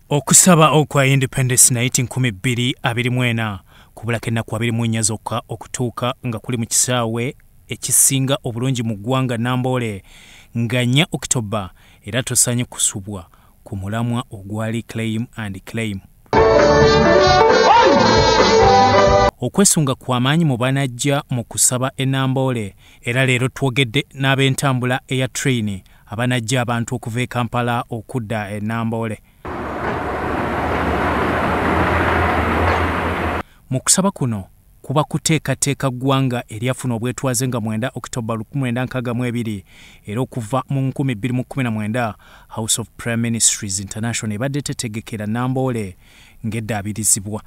Okusaba okwa Independence Night 2024 kubulako ennaku 24 zokka okutuuka nga kuli mu kisaawe ekisinga obulungi mu ggwanga Namboole nga 4 October era tosanye kusubwa ku mulamwa ogwali claim and claim. Okwesunga kw'amaanyi mu banajja mu kusaba e Namboole era leero twogedde n'ab'entambula eya train abanajja abantu okuva e Kampala okudda e Namboole. Mu kusaba kuno kuba kuteekateeka ggwanga eryafuna obwetwaze nga 9 October 1962 era okuva mu 2019 House of Prime Ministries International ebadde tetegekera Namboole ng'eddaabirizibwa.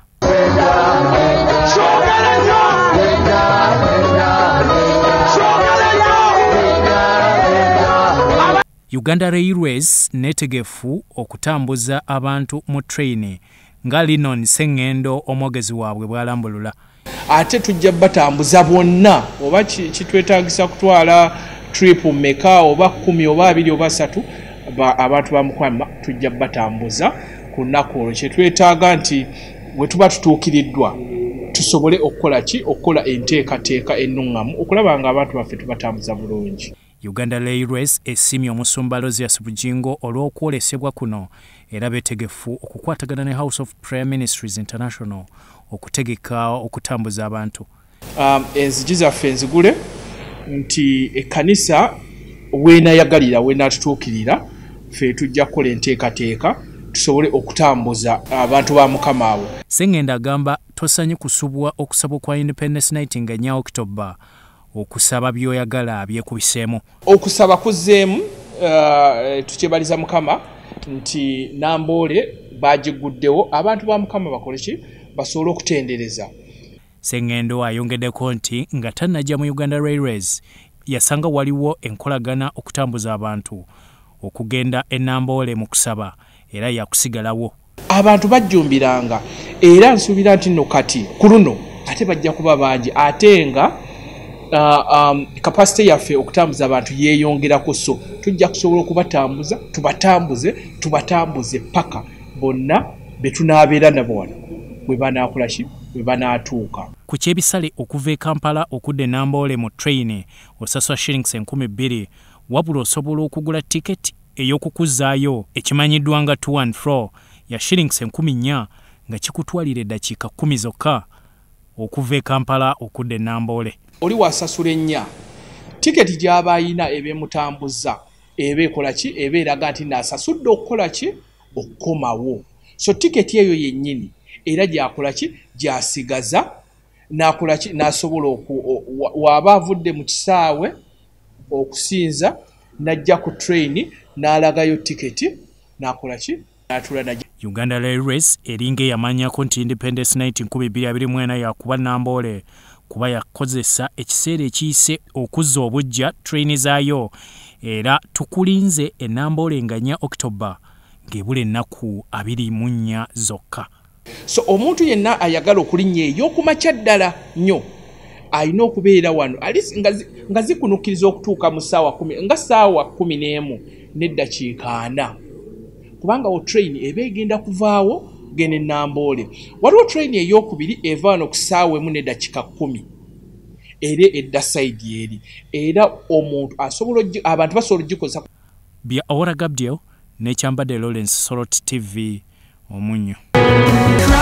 Uganda Railways netegefu okutambuza abantu mu train nga Linon Sengendo omwogezi waabwe bwalambulula. Ate tujja batambuza bonna oba kitwetagisa kutwala trip meka oba 10 oba 2 oba 3 abantu bamukwama tujja batambuza ku nnaku olwo kyetwetaaga nti bwe tuba tutuukiriddwa tusobole okukola enteekateeka ennungamu okulaba nga abantu baffe tubatambuza bulungi. Uganda Railways esimye omusumba Rosias Bujingo olw'okwolesebwa kuno era betegefu okukwatagana ne House of Prime Ministries International okutegeka okutambuza abantu. Enzigi zaffe enzigule nti ekkanisa weenayagalira weenatutuukirira ffe tujja kukola enteekateeka tusobole okutambuza abantu ba Mukama abo. Sengenda agamba tosanye kusubwa okusaba kwa Independence Night nga 4 October okusaba byoyagala byekubiseemu. Okusaba kuzzeemu tukyebaliza Mukama nti Namboole bagiguddewo abantu ba Mukama bakoleki basobole okutendereza. Sengendo ayongeddeko nti nga tannajja mu Uganda Railways yasanga waliwo enkolagana okutambuza abantu okugenda e Namboole mu kusaba era yakusigalawo. Abantu bajjumbiranga era nsuubira nti nno kati ku luno ate bajja kuba bangi ate nga capacity yaffe okutambuza abantu yeeyongerako so tujja kusobola okubatambuza tubatambuze paka bonna betunaabeera nabo wano bwe banaakolaki bwe banaatuuka. Ku kyebisale okuva e Kampala okudda e Namboole mu train osaswa shillings 2,000 wabula osobola okugula tiketi ey'okukuzaayo ekimanyiddwa nga 2 and 4 ya shillings 4,000 nga kikutwalira eddakiika 10 zokka okuva e Kampala okudda e Namboole. Oli wasasula ennya tiketi gy'aba ayina ebeemutambuza eba ekolaki eba eraga nti naasasudde okukolaki okukomawo. So tiketi eyo yennyini era gyakolaki gyasigaza nakolaki nasobola waba avudde mu kisaawe okusinza najja ku train n'alagayo tiketi nakolaki natula najja. Uganda Railways eringa eyamanyako nti Independence Night 2024 yakuba Namboole kuba yakozesa ekiseera ekiyise okuzza obujja train zaayo era tukulinze e Namboole nga 4 October ng'ebula ennaku 24 zokka. So omuntu yenna ayagala okulinnya ey'okumakya ddala nnyo alina okubeera wano nga zikunukkiriza okutuuka mu ssaawa 10 nga ssaawa 11 n'eddakiika 4 kubanga o train eba egenda kuvaawo gene Namboole. Waliwo train ey'okubiri eva wano ku ssaawa 1 n'eddakiika 10 era edda side eri era omuntu asobola abantu basobola ogikozesa. Bya Awora Gabdiel n'ekyambadde Lawrence Sorot TV Omunyo.